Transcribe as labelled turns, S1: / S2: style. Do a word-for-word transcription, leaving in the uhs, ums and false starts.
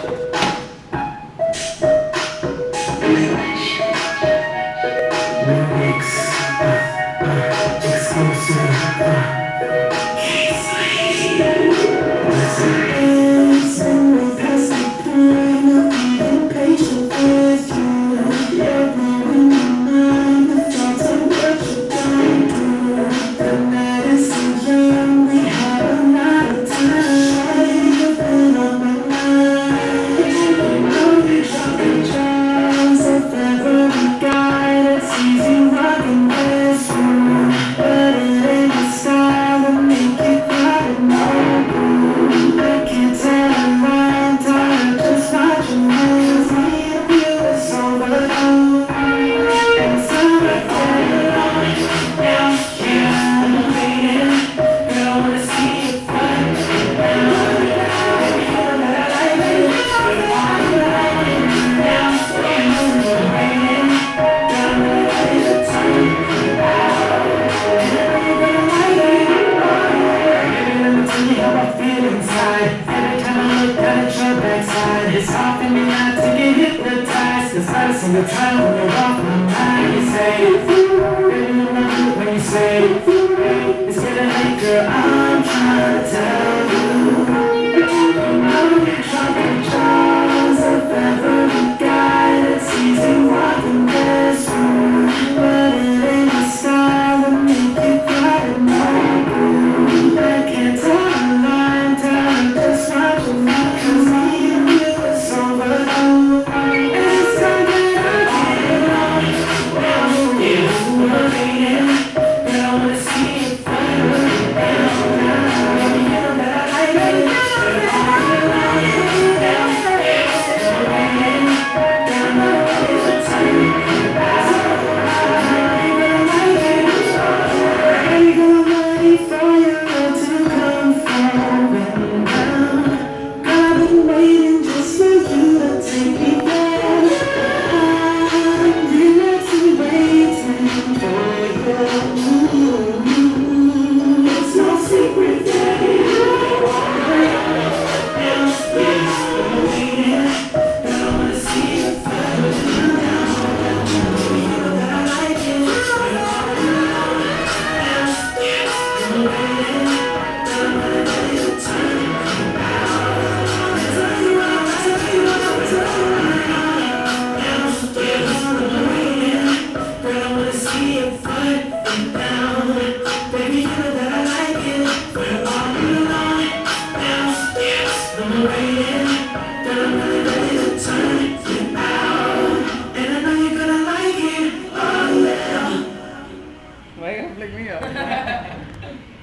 S1: It's hard for me not to get hypnotized, 'cause every single time when you walk my mind, you say, baby, you love it when you say, it's getting late, girl, I'm trying to tell you, you know you're drunk in jaws of every guy that sees you walking this room, but it ain't my style to make you cry to know. I can't tell a lie, I'm telling just what you want, 'cause me and you is overdue. It's time that I get on. Now you're waiting, but I wanna see you forever. Now, now, you know that I like it. But all alone, now you're waiting, don't know if it's time.
S2: Why you gonna flick me up?